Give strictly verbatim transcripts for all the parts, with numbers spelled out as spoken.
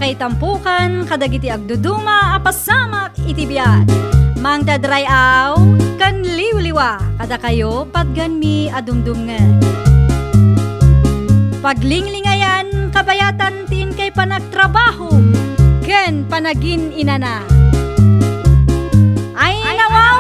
Sakay tampukan, kadagiti agduduma, apasamak itibiyat. Mang dadrayaw, kan liwliwa, kada kayo patgan mi adumdumngan. Paglinglingayan, kabayatan tin kay panagtrabaho, ken panagin inana. Ay, Ay nawaw!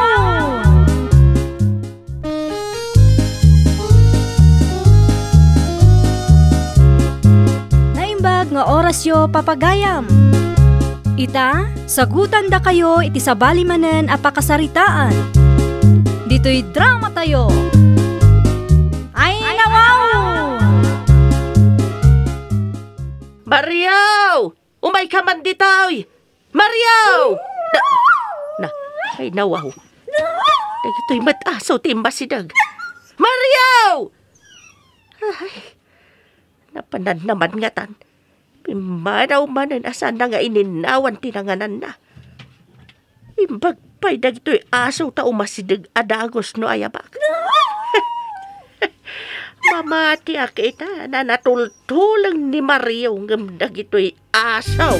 Naimbag nga orasyo papagayam. Ita, sagutan da kayo iti sabali manen apakasaritaan. Dito'y drama tayo. Ay, Ay nawaw! Mariaw! Umay ka man ditoy! Mariaw! Na, na, ay nawaw. Ito'y matasaw timba si Dag. Mariaw! Ay, napanan naman nga tan. Pimadaw manan asan na nga ininawan tinanganan na. Imbag pa'y dagito'y asaw ta umasidag adagos no ayabak. Mamati akita na natultulang ni Mario ng dagito'y asaw.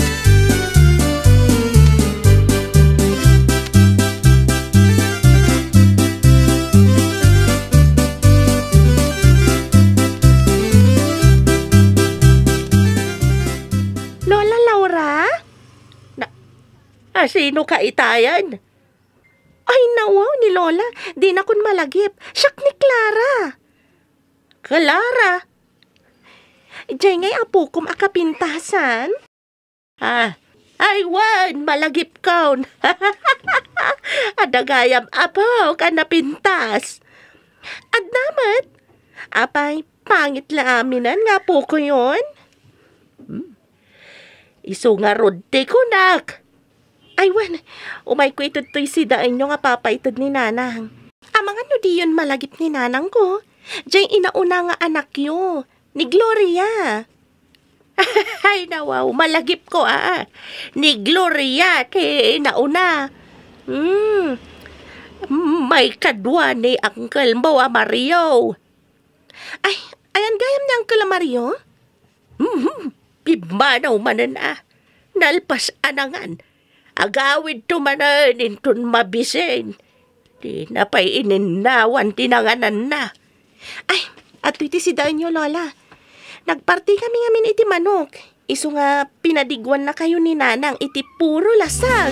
Lola Laura? Na, ah, sino ka itayan? Ay, nawaw ni Lola. Di na kun malagip. Siyak ni Clara. Clara? Diyan ngay apo kum akapintasan? Ah, ay wan, malagip kaun. Adagayam apo ka napintas. At naman, apay pangit laaminan nga po ko yun. Hmm. Iso nga rodte ko nak. Ay wan, umay ko ito to'y sidaan nyo nga papaitod ni Nanang. Amang ano di yun malagip ni Nanang ko? Diyan inauna nga anak yo, ni Gloria. Ay nawaw, malagip ko ah. Ni Gloria, kay inauna. Hmm, may kadwa ni Uncle mo ah, Mario. Ay, ayan gayam ni Uncle Mario? Hmm, pibmanaw manan ah. Nalpas anangan. Agawid tumanan intun mabisen. Di na pa'y ininawan tinanganan na. Ay, at iti si Danyo, Lola. Nagparti kami ngamin iti manok. Iso nga pinadigwan na kayo ni Nanang iti puro lasag.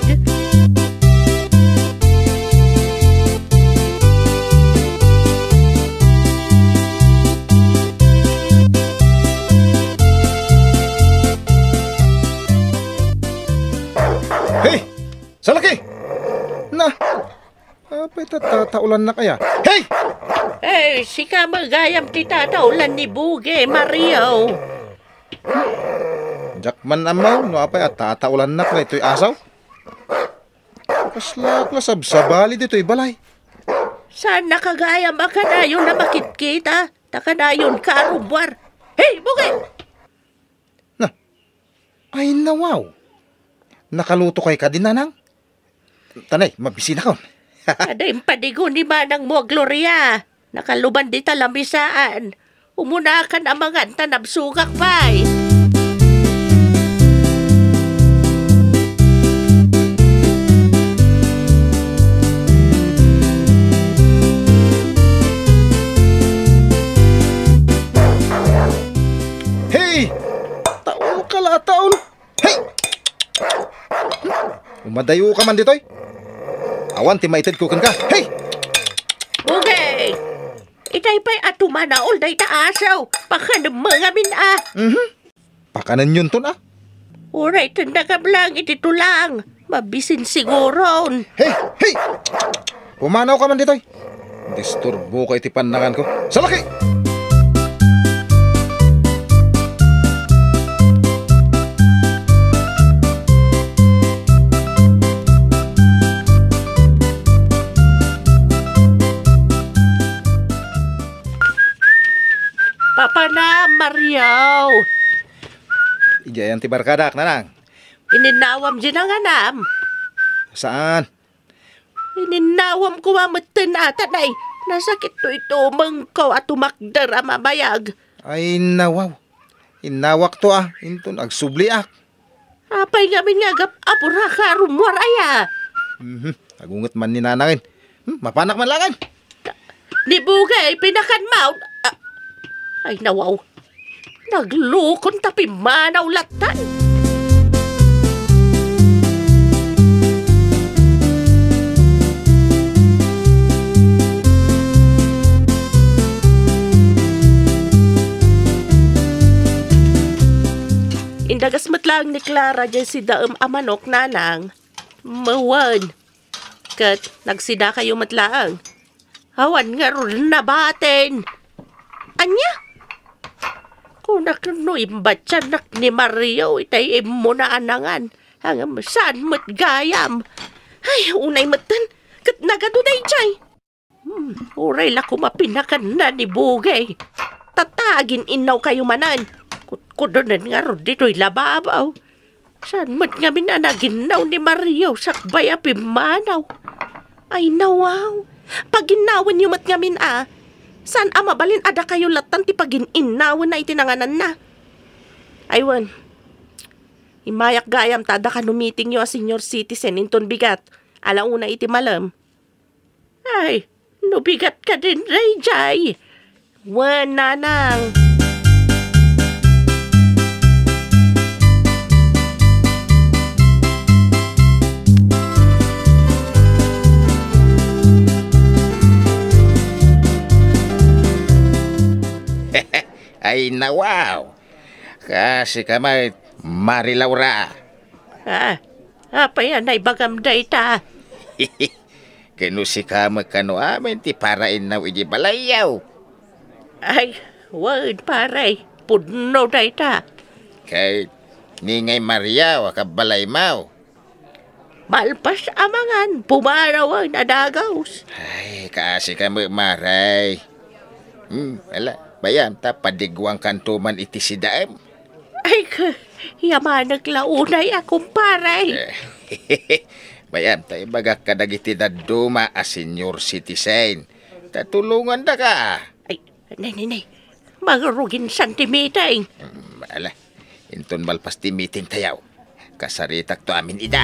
Hey! Salaki! Na! Apay tatataulan na kaya. Hey! Eh, sika magayam ti tataulan ni Buge, Mario. Jakman amaw, no apay at tataulan na kaya ito'y asaw. Kasla klasab sa bali dito'y balay. Saan nakagayam ka na yun na makitkita? Taka na yun karubwar. Hey, Buge! Na, ay nawaw. Nakaluto kay ka din, Nanang? Tanay, mabisina ka. Aday padigo ni Manang mo, Gloria. Nakaluban di talamisaan. Umunakan ang mga tanabsugak pa'y. Hey! Taon ka la, taon! Hey! Umadayo ka man dito'y. Awan, timaitid ko kan ka. Hey! Okay! Itay pa'y atumanaol day taasaw. Pakanam mga min ah. Mhm. Pakanan yun to na. Alright, nagablang ititulang. Mabisin siguro. Hey! Hey! Pumanaw ka man dito'y. Disturbo ka iti pandangan ko. Salaki! Papa na, Mario. Ijayan ti barkadak, Nanang. Ininawam dyan ang anam. Saan? Ininawam ko mamatan atanay. Nasakit to ito mangkaw at tumakdar ang mabayag. Ay nawaw. Inawak to ah. Intun agsubli ak. Apay ngamin nga gap apura ka rumwar aya. Mhm. Agungot man ni nanangin. Hmm, mapanak man langan. Ni Bugay, pinakan maut. Ah, ay nawaw. Naglukon tapi manaw latan. Indagas matlang ni Clara dyan si Daem Amanok nanang. Mawan. Kat nagsida kayo matlaang. Hawan nga ron nabatin. Anya? Kung nakanoimbat siya nak ni Mario, itay mo na anangan. Hanggang saan mat gayam. Ay, unay matan. Kat nagaduday jay. Hmm, uray la kumapinakan na ni Bugay. Tatagin inaw kayo manan. Kudonan nga ron dito'y lababaw. Saan mat nga minanaginaw ni Mario sakbay apimanaw. Ay nawaw. Pag ginawan niyo mat nga min ah. Saan ama balin ada kayo latan ti pagin-inawan na itinanganan na. Aywan. Imayak gayam tada ka numiting yo a senior citizen inton bigat. Alauna iti malam. Ay, nubigat ka din, Ray Jay. Wan nanang. Ay nawaw. Kasi kamay Mari Laura. Ah, apa yan ay bagam day ta. Kano si kama kano amin ti parain na iji balayaw. Ay, wad paray. Pudno day ta. Kay ningay Maria wakabalay mau. Malpas amangan. Pumarawan adagaws. Ay, kasi kami maray. Hmm, ala. Bayam ta padigwang kantuman iti si Daem. Ay, ka, yaman naglaunay akong paray. Bayam ta ibagak kadag iti daduma a senior citizen. Tatulungan da ka. Ay, nay, nay, nay. Magarugin santimitay. Hmm, ala, inton malpas ti meeting tayaw. Kasaritak to amin ida.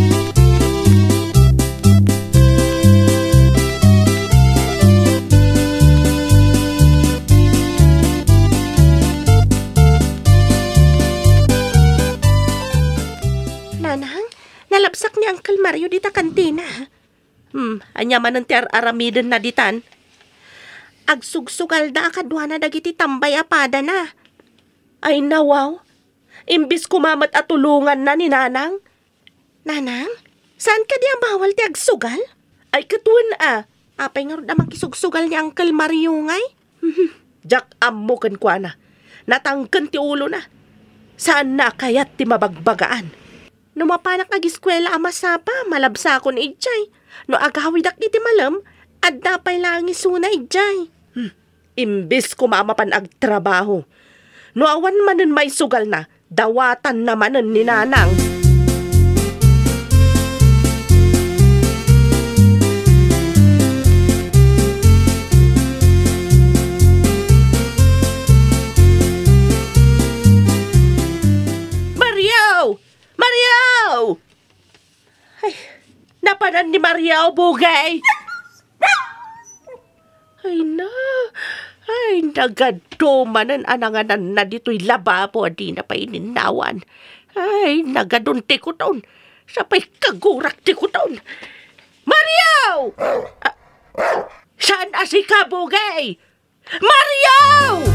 Nalapsak ni Uncle Mario dita kantina. Hmm, anya man ang tiar aramiden na ditan. Agsugsugal da akadwa na dagiti tambay apada na. Ay nawaw, imbis kumamat at tulungan na ni Nanang. Nanang, saan ka di ang bawal ti agsugal? Ay katuan ah, apay nga rin namang kisugsugal ni Uncle Mario ngay. Jack ammo kan kwa na, natangkan ti ulo na. Saan na kayat ti mabagbagaan? No mapanak ag-eskwela ama sapa, malabsa ko ni Ijay. No agawidak iti malam, at dapay lang isuna Ijay. Hmm. Imbis ko mamapan agtrabaho. No awan manen may sugal na, dawatan namanen ni Nanang. Mariao! Ay, napanan ni Mariao, Bugay! Ay na, ay nagadumanan ananganan na dito'y lababo di na pa ininawan. Ay, nagadunti ko taon. Sapay kagurak di ko taon. Mariao! Ah, saan asi ka, Bugay? Mariao!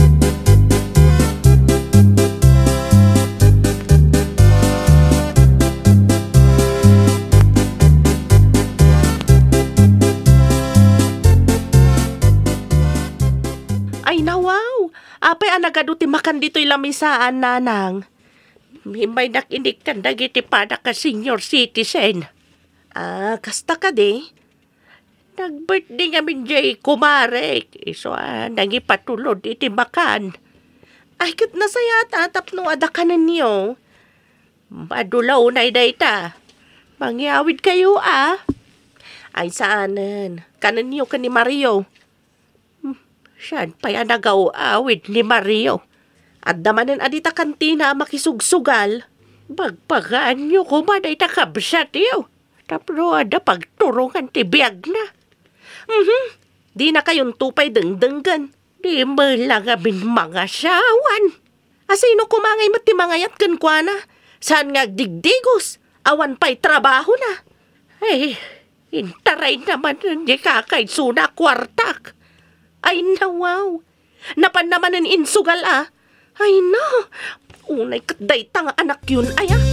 Ay nawaw, apay anagaduti makan dito'y lamisaan, Nanang. Himay nakinig kan dagiti pada ka senior citizen. Ah, kasta ka di. Nag-birthday ngamin jay kumarek. Iso ah, nangipatulod iti makan. Ay kit nasaya tatap no adakanan niyo. Madulaw na dayta. Mangyawid kayo ah. Ay saanan, kanan niyo ka ni Mario. Siyan pa'y nagaw awid ni Mario. At damanan adita kantina makisugsugal. Bagpagaan nyo ko ba na itakabsat iyo? Tapno ada pagturungan ti biyag na. Mhm. Di na kayong tupay dengdenggan. Di mo lang abin mga sawan. Asino kumangay mo ti mangayat kan kwa na? Saan nga digdigos? Awan pa'y trabaho na. Ay, intaray naman hindi kakay suna kwartak. Ay nawaw. Napan naman ang insugal ah. Ay na. Unay katday tang anak yun ay ah.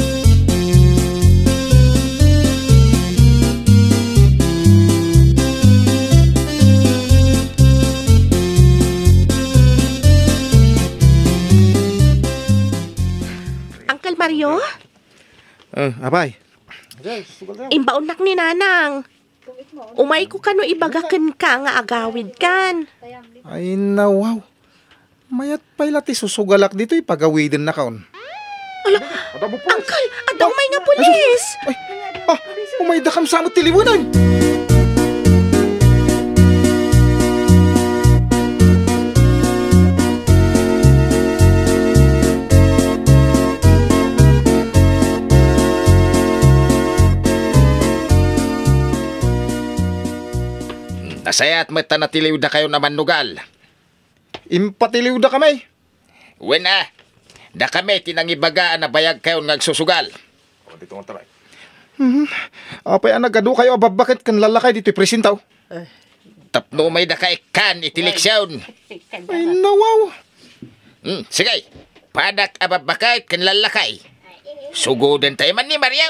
Uncle Mario? Eh, abay. Imbaunak ni Nanang. Umay ko kano ibagakan ka nga agawid kan. Ay, nawaw. Mayat pa'y lati susugalak dito ipagawidin na kaon. Uncle, adaw may nga pulis. Ay, ah, umay dakam sa amot tiliwanan. Nasayat mata natiliw na kayo naman nugal. Impatiliw da kami. Wena, da kami tinangibagaan na bayag kayo nagsusugal. Hmm. Apay ang nagado kayo ababakit kan lalakay dito presintaw. Tapno may da kay kan itiliksyon. Ay, nawaw. Hmm, sige, padak ababakay kan lalakay. Sugodan tayo man ni Maria.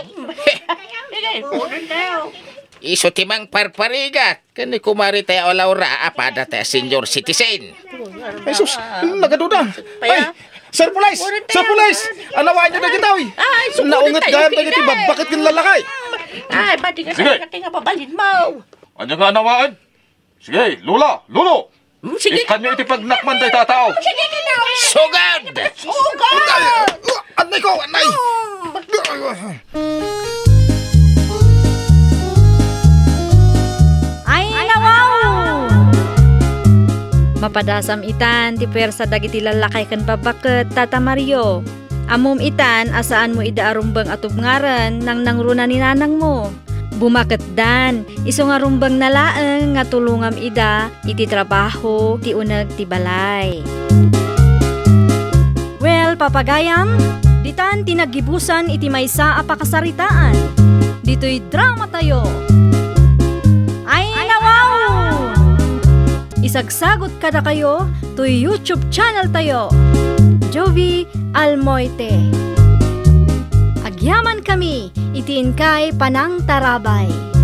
Iso timang parparigat. Kani kumari tayo olaura apada tayo senior citizen. Ay, sus, nagado na. Ay, Sir Police! Sir Police! Anawaan nyo na kita, oy! Ay, sugurin Naungat tayo, gayam tayo Pinay. iti babakit kan lalakay. Ay, ba't di ka Sige. sa nga pabalin mo? Ano nga nawaan? Sige, Lula, Lulo! Hmm, sige. Ikan nyo iti pagnakman tayo tatao. Sige ka na. Sugad! Sugod! Anay ko, anay! Ay, nawaw! Mapadasam itan, ti persa dagiti lalakay kan babaket, Tata Mario. Amom itan, asaan mo ida arumbang atubngaran nang nangruna ni nanang mo. Bumaket dan, iso nga rumbang nalaeng nga tulungam ida, iti trabaho, ti unag ti balay. Well, papagayam, ditan tinagibusan iti maysa a pakasaritaan. Dito'y drama tayo. Ay, nawaw! Isagsagot kada kayo to YouTube channel tayo. Jovi Almoite. Agyaman kami, itiin kay Panang Tarabay.